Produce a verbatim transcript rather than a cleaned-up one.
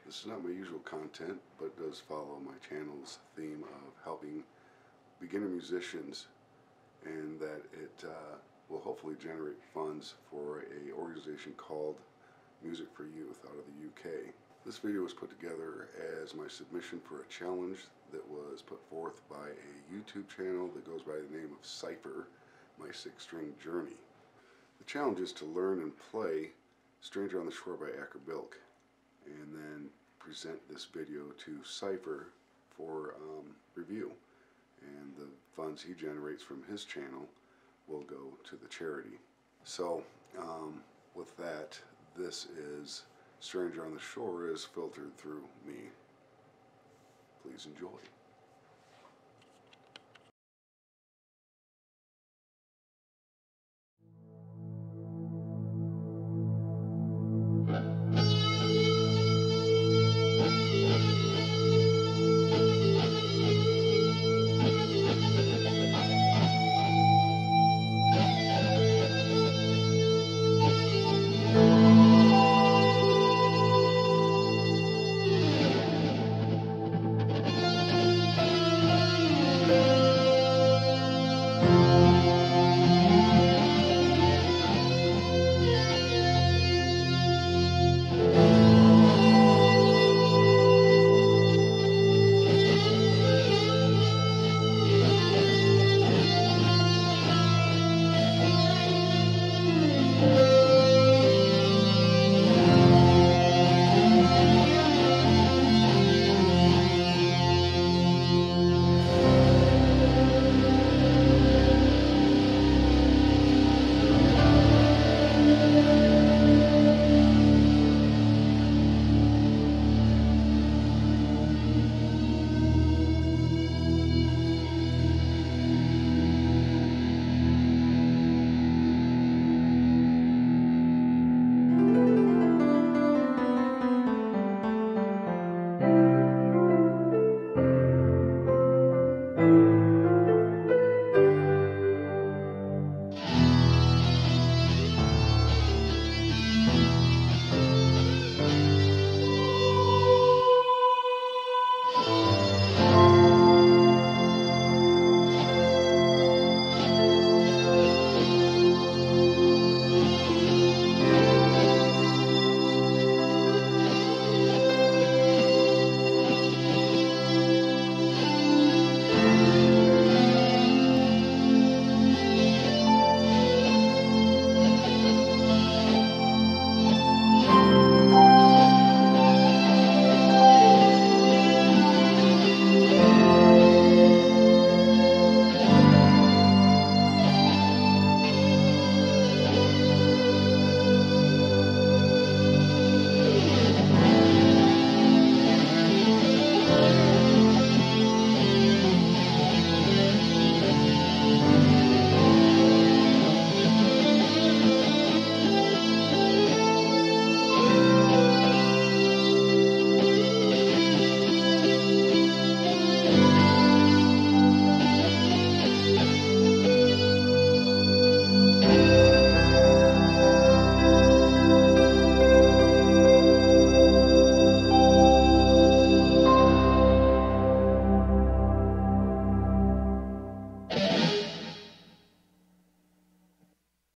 This is not my usual content, but does follow my channel's theme of helping beginner musicians, and that it uh, will hopefully generate funds for a organization called Music for Youth out of the U K. This video was put together as my submission for a challenge that was put forth by a YouTube channel that goes by the name of Cypher, My Six String Journey. The challenge is to learn and play Stranger on the Shore by Acker-Bilk, and then present this video to Cypher for um, review, and the funds he generates from his channel will go to the charity. So um, with that, this is Stranger on the Shore is filtered through me. Please enjoy.